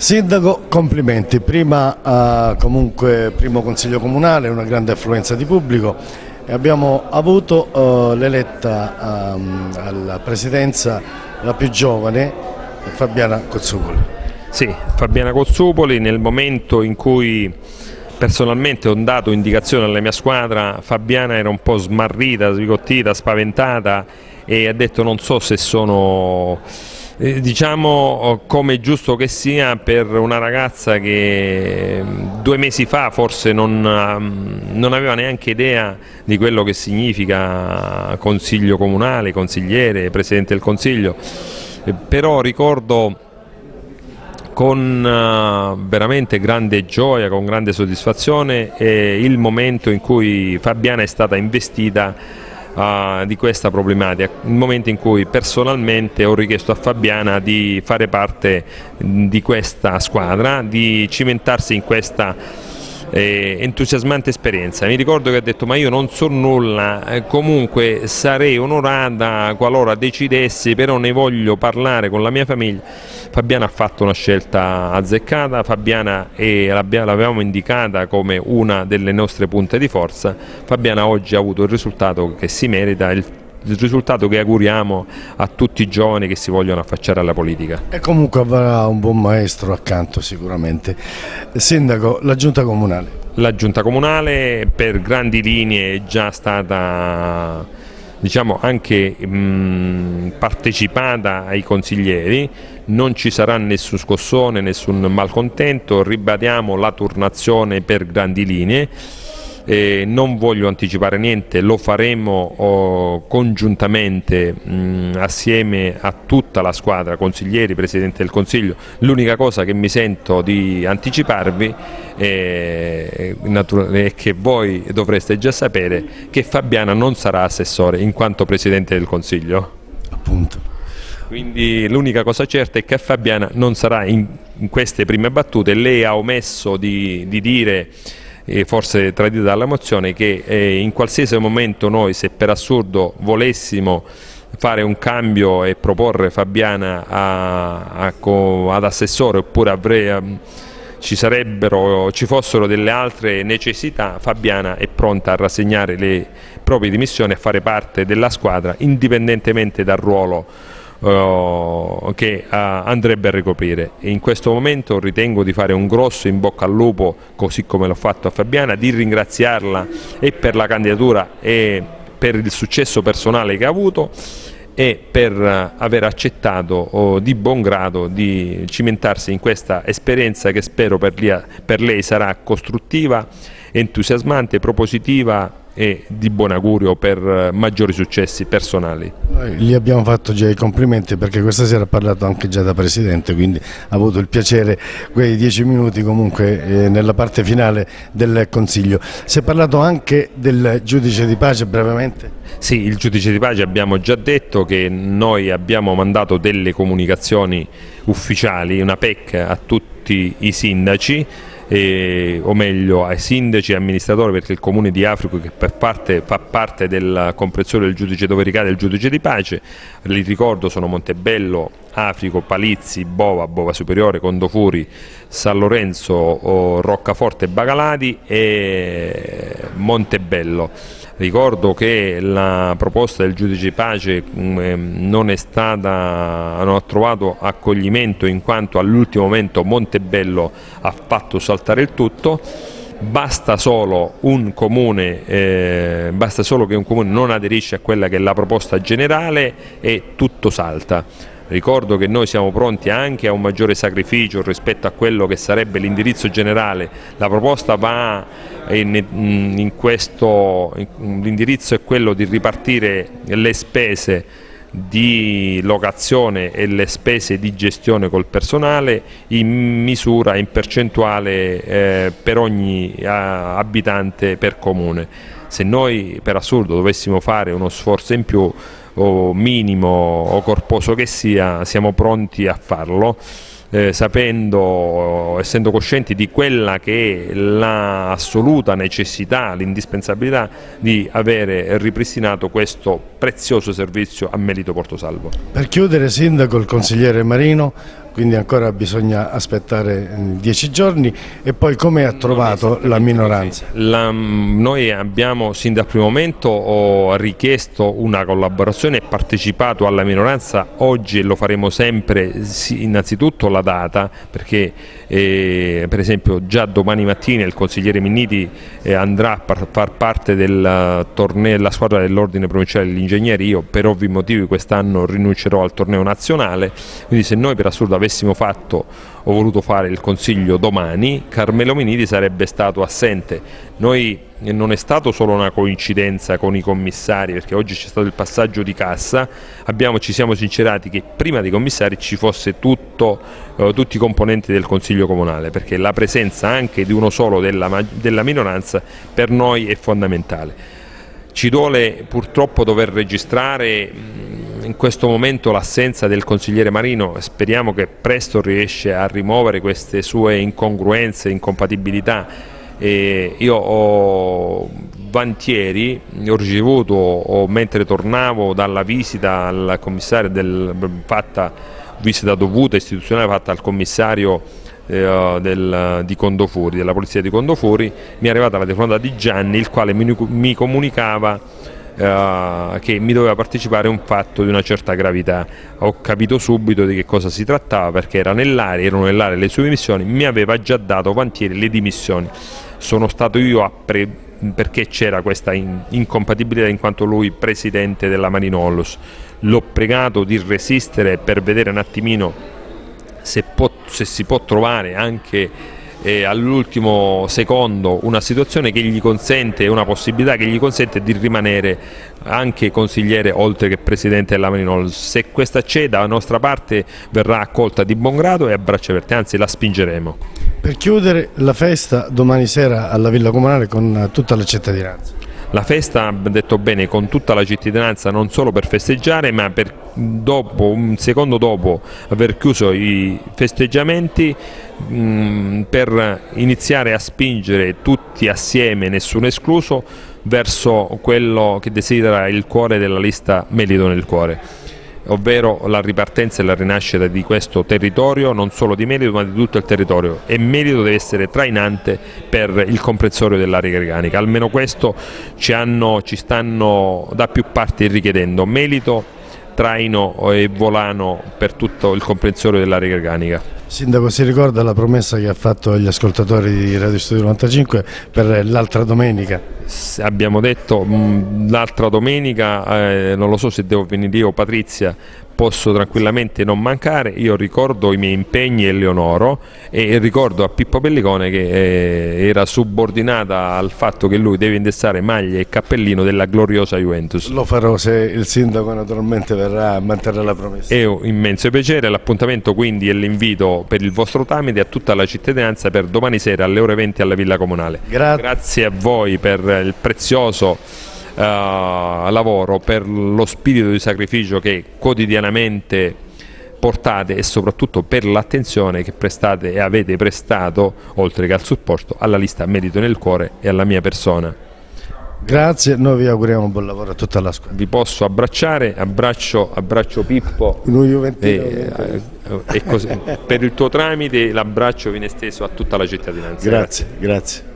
Sindaco, complimenti. Comunque primo consiglio comunale, una grande affluenza di pubblico e abbiamo avuto l'eletta alla presidenza la più giovane, Fabiana Cozzupoli. Sì, Fabiana Cozzupoli. Nel momento in cui personalmente ho dato indicazione alla mia squadra, Fabiana era un po' smarrita, sbigottita, spaventata e ha detto non so se sono... diciamo come è giusto che sia per una ragazza che 2 mesi fa forse non aveva neanche idea di quello che significa consiglio comunale, consigliere, presidente del consiglio, però ricordo con veramente grande gioia, con grande soddisfazione il momento in cui Fabiana è stata investita di questa problematica, il momento in cui personalmente ho richiesto a Fabiana di fare parte di questa squadra, di cimentarsi in questa entusiasmante esperienza. Mi ricordo che ha detto ma io non so nulla, comunque sarei onorata qualora decidessi, però ne voglio parlare con la mia famiglia. Fabiana ha fatto una scelta azzeccata, Fabiana l'avevamo indicata come una delle nostre punte di forza. Fabiana oggi ha avuto il risultato che si merita, il risultato che auguriamo a tutti i giovani che si vogliono affacciare alla politica. E comunque avrà un buon maestro accanto sicuramente. Sindaco, la giunta comunale. La giunta comunale per grandi linee è già stata, diciamo, anche partecipata ai consiglieri, non ci sarà nessun scossone, nessun malcontento, ribadiamo la turnazione per grandi linee. Non voglio anticipare niente, lo faremo congiuntamente assieme a tutta la squadra, consiglieri, Presidente del Consiglio. L'unica cosa che mi sento di anticiparvi è che voi dovreste già sapere che Fabiana non sarà assessore in quanto Presidente del Consiglio. Appunto. Quindi l'unica cosa certa è che Fabiana non sarà in queste prime battute. Lei ha omesso di dire, forse tradita dalla mozione, che in qualsiasi momento noi, se per assurdo volessimo fare un cambio e proporre Fabiana ad assessore oppure ci fossero delle altre necessità, Fabiana è pronta a rassegnare le proprie dimissioni e a fare parte della squadra indipendentemente dal ruolo che andrebbe a ricoprire. E in questo momento ritengo di fare un grosso in bocca al lupo, così come l'ho fatto a Fabiana, di ringraziarla e per la candidatura e per il successo personale che ha avuto e per aver accettato di buon grado di cimentarsi in questa esperienza che spero per lei sarà costruttiva, entusiasmante, propositiva e di buon augurio per maggiori successi personali. Noi gli abbiamo fatto già i complimenti perché questa sera ha parlato anche già da Presidente, quindi ha avuto il piacere quei 10 minuti comunque nella parte finale del Consiglio. Si è parlato anche del giudice di pace brevemente? Sì, il giudice di pace abbiamo già detto che noi abbiamo mandato delle comunicazioni ufficiali, una PEC a tutti i sindaci, o meglio ai sindaci e amministratori, perché il comune di Africo che fa parte della comprensione del giudice dove ricade il giudice di pace, li ricordo sono Montebello, Africo, Palizzi, Bova Superiore, Condofuri, San Lorenzo, Roccaforte e Bagalati e Montebello. Ricordo che la proposta del giudice di pace non ha trovato accoglimento in quanto all'ultimo momento Montebello ha fatto saltare il tutto. Basta solo che un comune non aderisce a quella che è la proposta generale e tutto salta. Ricordo che noi siamo pronti anche a un maggiore sacrificio rispetto a quello che sarebbe l'indirizzo generale. La proposta va l'indirizzo è quello di ripartire le spese di locazione e le spese di gestione col personale in misura, in percentuale per ogni abitante per comune. Se noi per assurdo dovessimo fare uno sforzo in più, o minimo o corposo che sia, siamo pronti a farlo, essendo coscienti di quella che è l'assoluta necessità, l'indispensabilità di avere ripristinato questo prezioso servizio a Melito Portosalvo. Per chiudere, Sindaco, il consigliere Marino, quindi ancora bisogna aspettare 10 giorni. E poi come ha trovato la minoranza? Noi abbiamo sin dal primo momento richiesto una collaborazione e partecipato alla minoranza oggi, e lo faremo sempre. Innanzitutto la data, perché per esempio già domani mattina il consigliere Minniti andrà a far parte del torneo, della squadra dell'Ordine Provinciale degli Ingegneri. Io per ovvi motivi quest'anno rinuncerò al torneo nazionale, quindi se noi per assurdo avessimo voluto fare il consiglio domani, Carmelo Minniti sarebbe stato assente. Non è stato solo una coincidenza con i commissari, perché oggi c'è stato il passaggio di cassa, ci siamo sincerati che prima dei commissari ci fosse tutti i componenti del Consiglio Comunale, perché la presenza anche di uno solo della minoranza per noi è fondamentale. Ci duole purtroppo dover registrare in questo momento l'assenza del consigliere Marino. Speriamo che presto riesce a rimuovere queste sue incongruenze, incompatibilità. Io ho ricevuto, mentre tornavo dalla visita al commissario visita dovuta istituzionale fatta al commissario di Condofuri, della polizia di Condofuri, mi è arrivata la telefonata di Gianni, il quale mi comunicava che mi doveva partecipare a un fatto di una certa gravità. Ho capito subito di che cosa si trattava, perché erano nell'aria le sue dimissioni. Mi aveva già dato Vantieri le dimissioni. Sono stato io perché c'era questa incompatibilità, in quanto lui presidente della Marinollus. L'ho pregato di resistere per vedere un attimino se si può trovare anche all'ultimo secondo una situazione che gli consente, una possibilità che gli consente di rimanere anche consigliere oltre che presidente della Marinollus. Se questa c'è, da nostra parte verrà accolta di buon grado e a braccia aperte, anzi la spingeremo. Per chiudere, la festa domani sera alla Villa Comunale con tutta la cittadinanza. La festa, ha detto bene, con tutta la cittadinanza, non solo per festeggiare, ma un secondo dopo aver chiuso i festeggiamenti, per iniziare a spingere tutti assieme, nessuno escluso, verso quello che desidera il cuore della lista Melito nel cuore, ovvero la ripartenza e la rinascita di questo territorio, non solo di Melito ma di tutto il territorio, e Melito deve essere trainante per il comprensorio dell'area greganica. Almeno questo ci stanno da più parti richiedendo: Melito, traino e volano per tutto il comprensorio dell'area greganica. Sindaco, si ricorda la promessa che ha fatto agli ascoltatori di Radio Studio 95 per l'altra domenica? Abbiamo detto l'altra domenica, non lo so se devo venire io o Patrizia, posso tranquillamente non mancare. Io ricordo i miei impegni e li onoro, e ricordo a Pippo Pellicone che era subordinata al fatto che lui deve indossare maglia e cappellino della gloriosa Juventus. Lo farò se il sindaco naturalmente verrà a mantenere la promessa. È un immenso piacere. L'appuntamento quindi e l'invito per il vostro tramite a tutta la cittadinanza per domani sera alle ore 20 alla Villa Comunale. Grazie a voi per il prezioso lavoro, per lo spirito di sacrificio che quotidianamente portate, e soprattutto per l'attenzione che prestate e avete prestato, oltre che al supporto, alla lista Melito nel cuore e alla mia persona. Grazie, noi vi auguriamo buon lavoro a tutta la squadra. Vi posso abbracciare, abbraccio Pippo e così, per il tuo tramite l'abbraccio viene esteso a tutta la cittadinanza. Grazie, grazie.